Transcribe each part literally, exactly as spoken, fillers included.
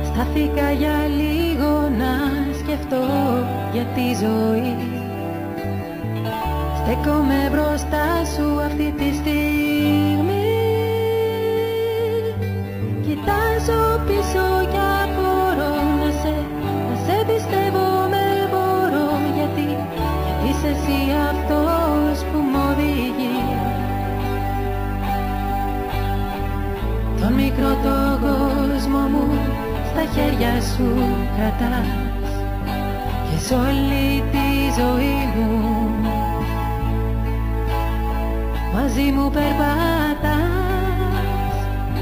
Στάθηκα για λίγο να σκεφτώ για τη ζωή. Στέκομαι μπροστά σου αυτή τη στιγμή. Κοιτάζω πίσω κι απορώ να σε, να σε πιστεύω με μπορώ. Γιατί, γιατί είσαι εσύ αυτός που μ' οδηγεί. Τον μικρό το κόσμο μου στα χέρια σου κρατάς και σ' όλη τη ζωή μου μαζί μου περπατάς.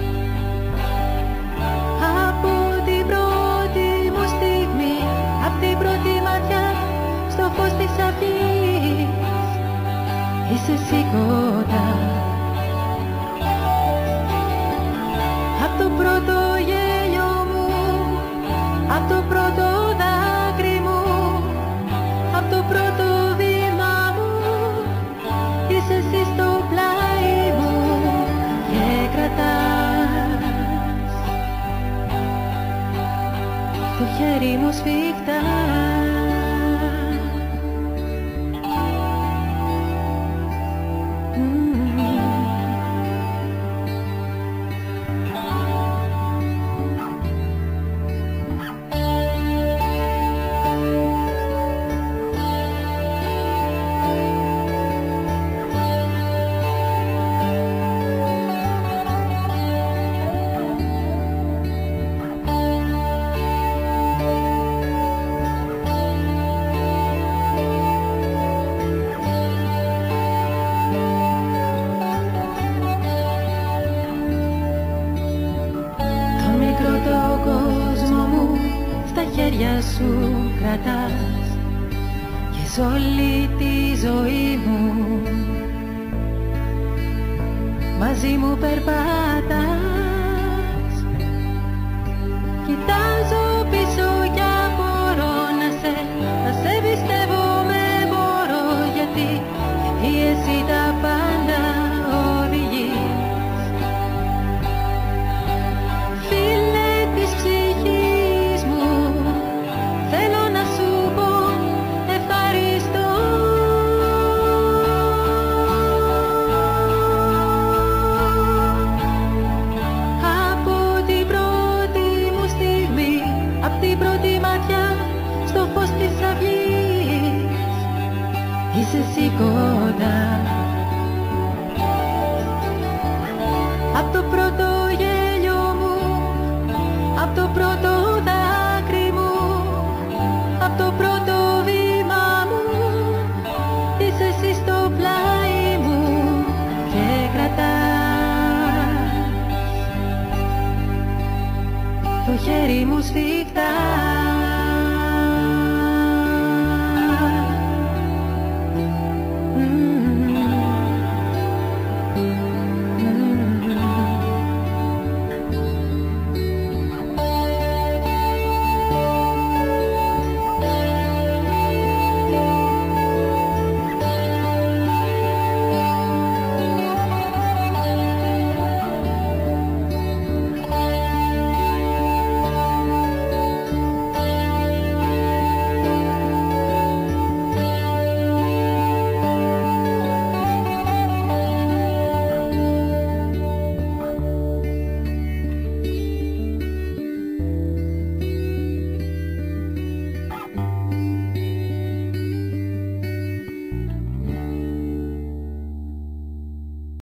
Από την πρώτη μου στιγμή, απ' την πρώτη ματιά στο φως της αυγής είσαι εσύ κοντά. Απ' το πρώτο γέλιο μου, απ' το πρώτο δάκρυ μου, απ' το πρώτο βήμα μου είσαι εσύ στο πλάι μου και κρατάς το χέρι μου σφιχτά. Σου κρατάς και σ' όλη τη ζωή μου μαζί μου περπατάς. Κοιτάζω πίσω κι απορώ να σε, να σε πιστεύω με μπορώ. Γιατί, γιατί εσύ τα πάντα οδηγείς. Φίλε της ψυχής μου, θέλω να σου πω ευχαριστώ. Από την πρώτη μου στιγμή, απ' την πρώτη ματιά στο φως της αυγής είσαι εσύ κοντά. Απ' το πρώτο γέλιο μου, απ' το πρώτο δάκρυ μου, απ' το πρώτο βήμα μου είσαι εσύ στο πλάι μου και κρατάς το χέρι μου σφιχτά.